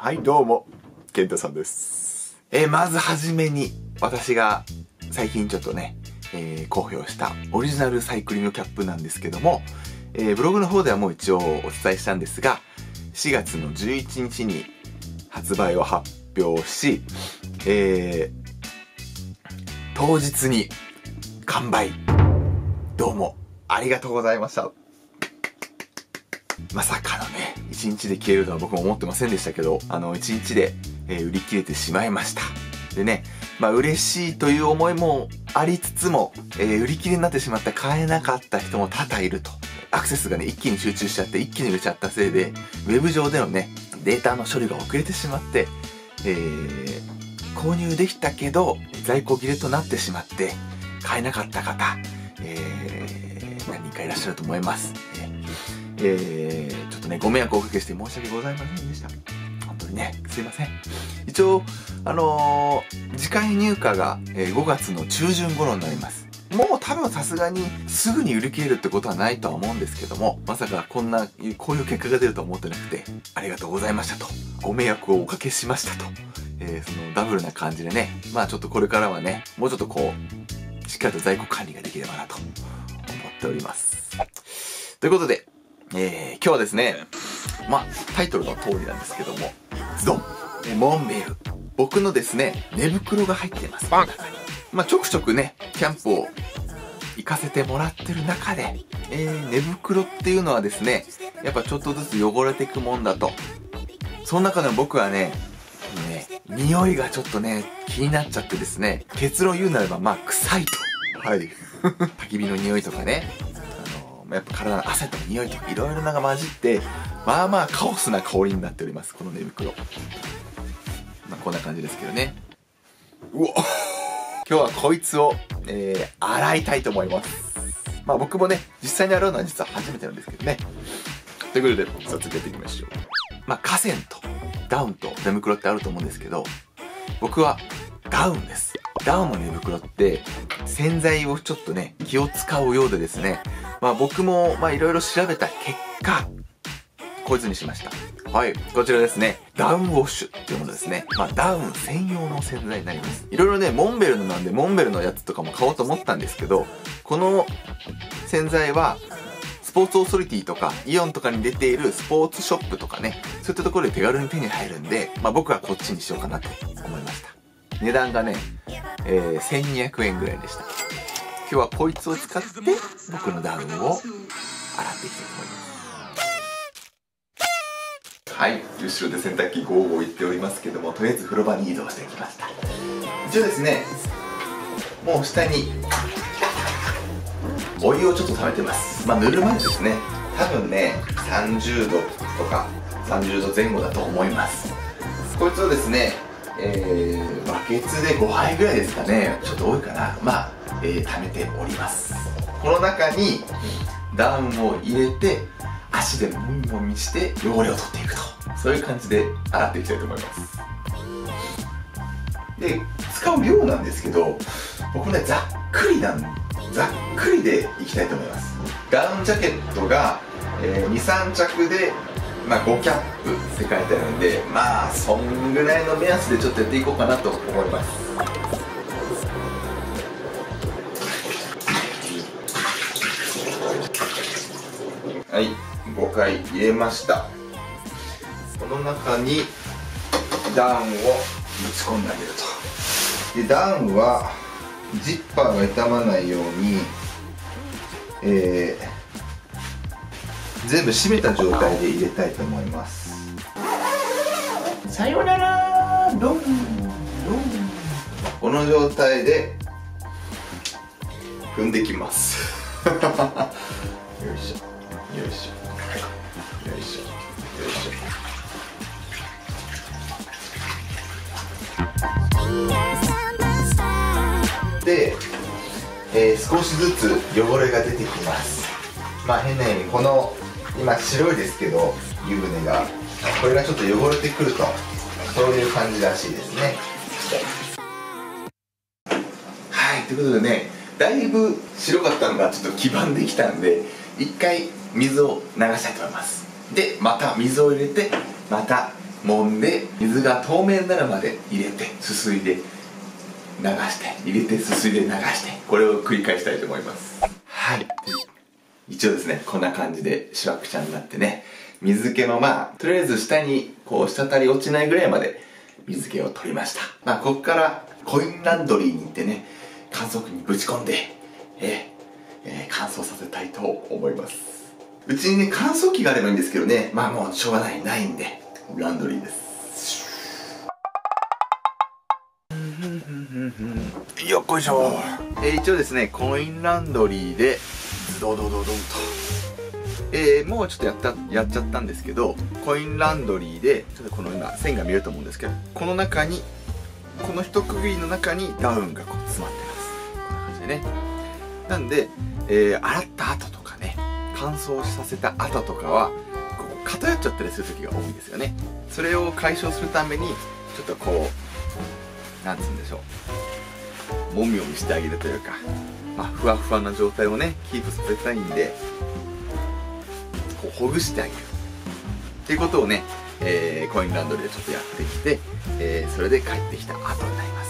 はいどうも健太さんです。まずはじめに私が最近ちょっとね、公表したオリジナルサイクリングキャップなんですけども、ブログの方ではもう一応お伝えしたんですが、4月の11日に発売を発表し、当日に完売。どうもありがとうございました。まさかのね、1日で消えるとは僕も思ってませんでしたけど、1日で、売り切れてしまいました。でね、嬉しいという思いもありつつも、売り切れになってしまった買えなかった人も多々いると。アクセスがね、一気に集中しちゃって一気に売れちゃったせいで、ウェブ上でのね、データの処理が遅れてしまって、購入できたけど、在庫切れとなってしまって、買えなかった方、何人かいらっしゃると思います。ちょっとね、ご迷惑をおかけして申し訳ございませんでした。本当にね、すいません。一応、次回入荷が、5月の中旬頃になります。もう多分さすがにすぐに売り切れるってことはないとは思うんですけども、まさかこういう結果が出るとは思ってなくて、ありがとうございましたと。ご迷惑をおかけしましたと。そのダブルな感じでね、ちょっとこれからはね、もうちょっとしっかりと在庫管理ができればなと思っております。ということで、今日はですね、タイトルの通りなんですけども、ズドンモンベル。僕のですね、寝袋が入っています。ちょくちょくね、キャンプを行かせてもらってる中で、寝袋っていうのはですね、やっぱちょっとずつ汚れていくもんだと。その中でも僕はね、匂いがちょっとね、気になっちゃってですね、結論言うなれば臭いと。はい。焚き火の匂いとかね、やっぱ体の汗とか匂いとかいろいろなが混じって、カオスな香りになっております、この寝袋。こんな感じですけどね。うわ今日はこいつを、洗いたいと思います。僕もね、実際に洗うのは実は初めてなんですけどね。ということで、早速やっていきましょう。河川とダウンと寝袋ってあると思うんですけど、僕はダウンです。ダウンの寝袋って洗剤をちょっとね、気を使うようでですね、僕もいろいろ調べた結果、こいつにしました。はい、こちらですね。ダウンウォッシュっていうものですね。ダウン専用の洗剤になります。いろいろね、モンベルのなんで、モンベルのやつとかも買おうと思ったんですけど、この洗剤は、スポーツオーソリティとか、イオンとかに出ているスポーツショップとかね、そういったところで手軽に手に入るんで、僕はこっちにしようかなと思いました。値段がね、1200円ぐらいでした。今日はこいつを使って僕のダウンを洗っていきたいと思います。はい、後ろで洗濯機ゴーゴー言っておりますけども、とりあえず風呂場に移動してきました。一応ですね、もう下にお湯をちょっと溜めてます。塗る前ですね、多分ね30度とか30度前後だと思います。こいつをですね、バケツで5杯ぐらいですかね、ちょっと多いかな、溜めております。この中にダウンを入れて足でもみもみして汚れを取っていくと、そういう感じで洗っていきたいと思います。で、使う量なんですけど、僕ねざっくりでいきたいと思います。ダウンジャケットが、23 着で5キャップって書いてあるんで、そんぐらいの目安でちょっとやっていこうかなと思います。はい、5回入れました。この中にダウンをぶち込んであげると。で、ダウンはジッパーが傷まないように、全部閉めた状態で入れたいと思います。さよならドンドン。この状態で踏んできますよいしょよいしょよいしょよいしょで、少しずつ汚れが出てきます。変なようにこの今白いですけど湯船がこれがちょっと汚れてくると、そういう感じらしいですね。はい、ということでね、だいぶ白かったのがちょっと黄ばんできたんで、一回水を流したいと思います。でまた水を入れてまた揉んで水が透明になるまで入れてすすいで流して入れてすすいで流してこれを繰り返したいと思います。はい、一応ですねこんな感じでしわくちゃになってね、水気のとりあえず下にこう滴り落ちないぐらいまで水気を取りました。ここからコインランドリーに行ってね、乾燥機にぶち込んで、乾燥させたいと思います。うちにね乾燥機があればいいんですけどね、もうしょうがないんでランドリーです。よっこいしょ。一応ですねコインランドリーでズドドドドンと、もうちょっとやっちゃったんですけど、コインランドリーでちょっとこの今線が見えると思うんですけど、この中にこの一区切りの中にダウンがこう詰まってます。こんな感じでね。なんで、洗った後とかね、乾燥させた後とかはこう偏っちゃったりする時が多いんですよね。それを解消するためにちょっとこうなんつうんでしょう、もみもみしてあげるというか、ふわふわな状態をねキープさせたいんで、こうほぐしてあげるっていうことをね、コインランドリーでちょっとやってきて、それで帰ってきた後になります。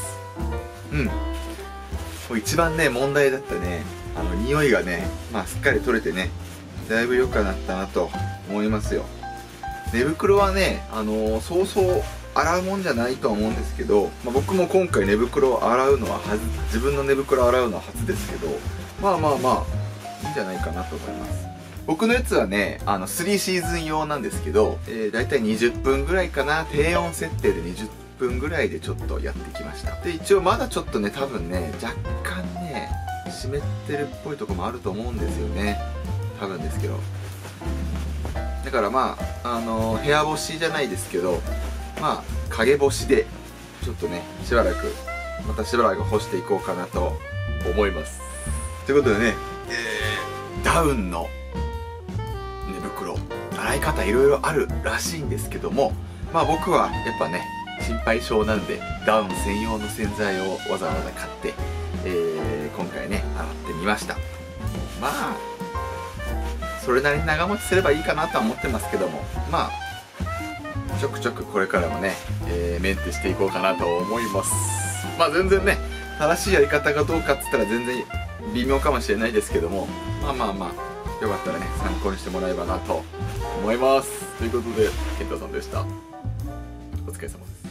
これ一番ね問題だったね、匂いがねすっかり取れてね、だいぶ良くなったなと思いますよ。寝袋はねそうそう洗うもんじゃないとは思うんですけど、僕も今回寝袋を洗うのは自分の寝袋を洗うのは初ですけど、いいんじゃないかなと思います。僕のやつはね3シーズン用なんですけど、だいたい20分ぐらいかな、低温設定で20分ぐらいでちょっとやってきました。で一応まだちょっとね多分ね若干ね湿ってるっぽいとこもあると思うんですよね、多分ですけど。だから部屋干しじゃないですけど、陰干しでちょっとねまたしばらく干していこうかなと思います。ということでね、ダウンの寝袋洗い方いろいろあるらしいんですけども、僕はやっぱね心配性なんでダウン専用の洗剤をわざわざ買って、今回ね洗ってみました。それなりに長持ちすればいいかなとは思ってますけども、ちょくちょくこれからもね、メンテしていこうかなと思います。全然ね正しいやり方がどうかっつったら全然微妙かもしれないですけども、よかったらね参考にしてもらえばなと思います。ということで健太さんでした。お疲れ様です。